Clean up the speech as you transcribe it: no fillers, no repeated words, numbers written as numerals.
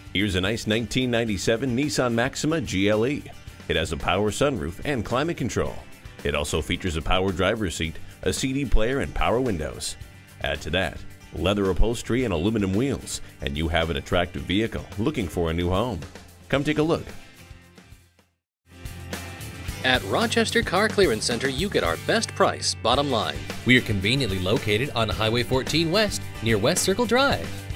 Here's a nice 1997 Nissan Maxima GLE. It has a power sunroof and climate control. It also features a power driver's seat, a CD player, and power windows. Add to that leather upholstery and aluminum wheels, and you have an attractive vehicle looking for a new home. Come take a look. At Rochester Car Clearance Center, you get our best price, bottom line. We are conveniently located on Highway 14 West near West Circle Drive.